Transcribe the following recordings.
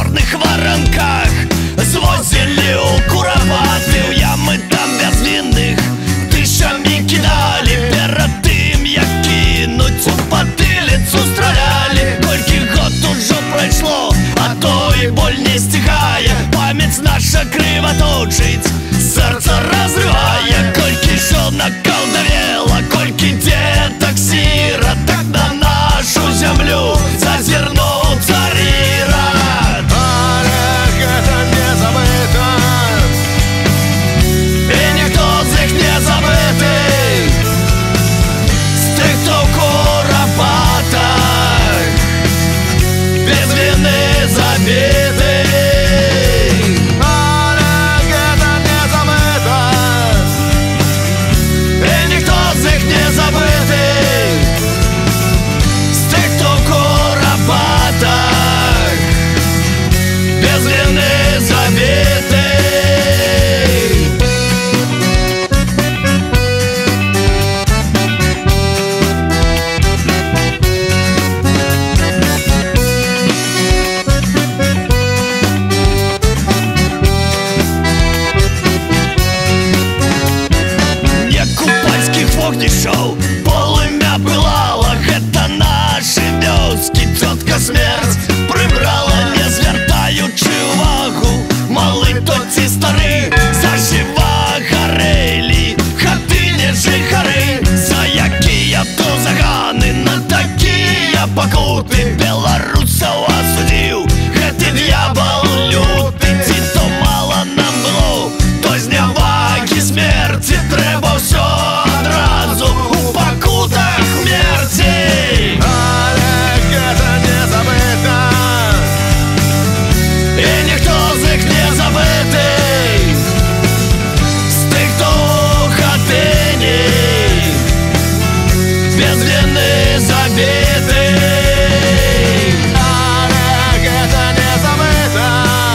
черных воронках звозили у куропатів, ями там безвинних тисячами кидали. Перед тим, як кинуть у потилицю страляли. Кольки год уже пройшло, а то і боль не стихає. Пам'ять наша кривоточить, серце розриває. Кольки жон наколдовела, кольки деток сироток на нашу землю зазирнул царират. Олег, это не забыто, І ніхто з них не забитий, з тих, хто в куропатах без вини забитий. Олег, это не забыто, І ніхто з них не забитий, з тих, хто в куропатах без вини забитий. Купальских вогнищев полымя пылало. Это наши вёски, тетка смерть прибрала, не звертаючи увагу. Малий то ці старі зажива горели, хатині жихари, за які то загани, на такі покути белорусов осудив. Гэты дьявол лютий, ці то мало нам було, то зневаги смерти треба все одразу у покутах смерти. Олег, это не забыто, І ніхто з них не забитий, з тих, хто у хатині без вини забитий. Олег, это не забыто,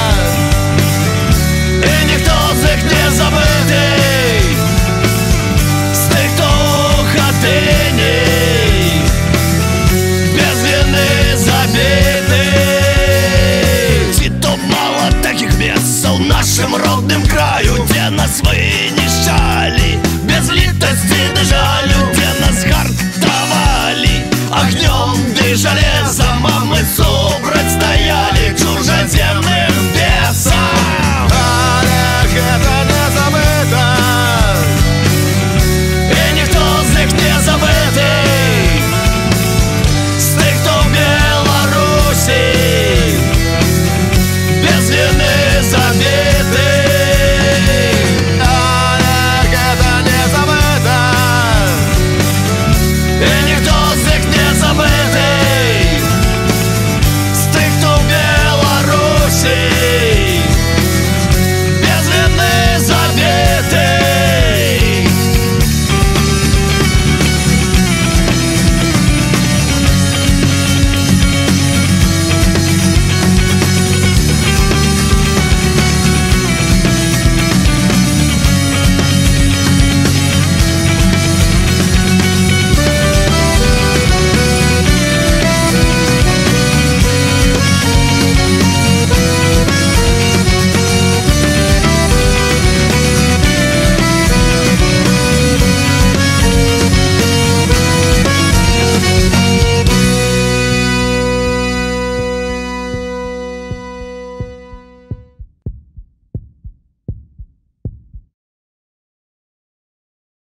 І ніхто з них не забитий, з тих, хто у хатині без вини забитий. Ці то мало таких мест в нашем родном краю, где на свині